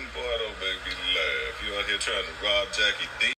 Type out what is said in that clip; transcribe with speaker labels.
Speaker 1: Boy, don't make me laugh. You out here trying to rob Jackie D.